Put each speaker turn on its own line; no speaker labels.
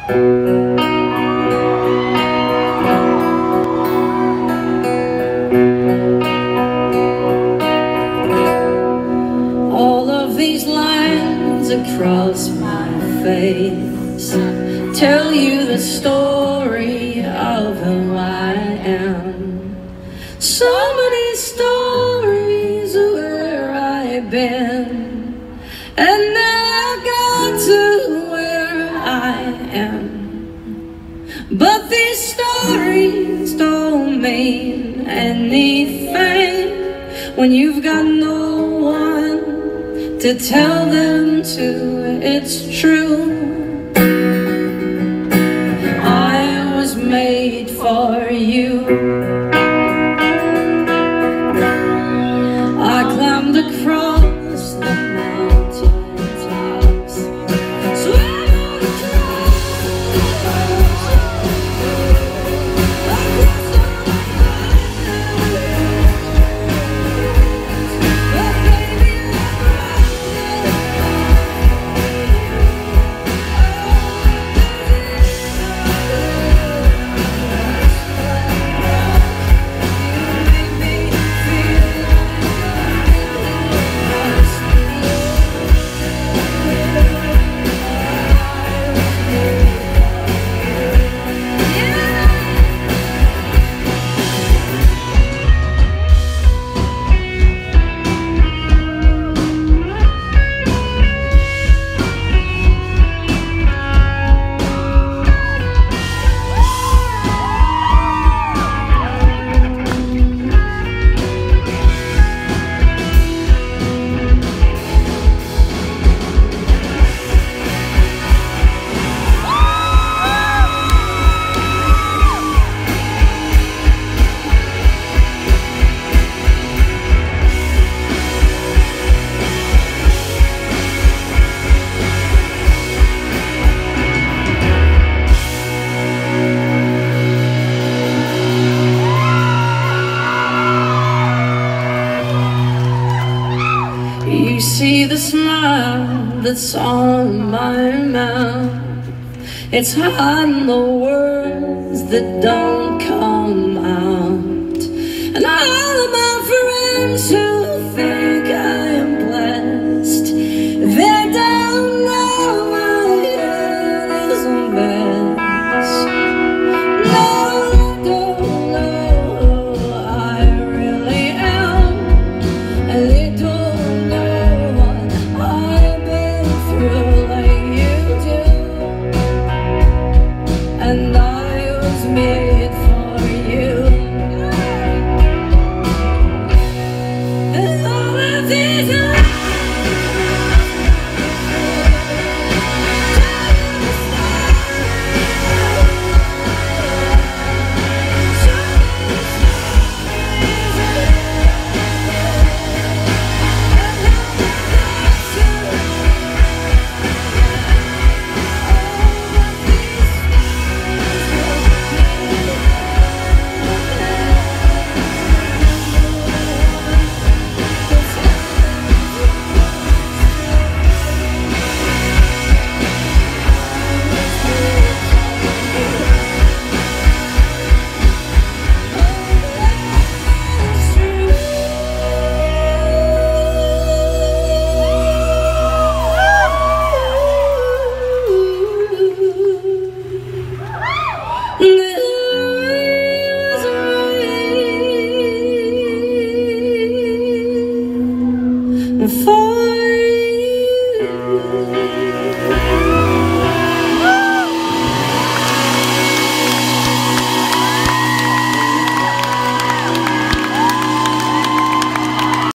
All of these lines across my face tell you the story of who I am. So many stories of where I've been, and now I've got to where I am. But these stories don't mean anything when you've got no one to tell them to. It's true, I was made for you. I climbed across the mountain tops, swam across you see the smile that's on my mouth. It's hiding the words that don't come out. And all of my friends who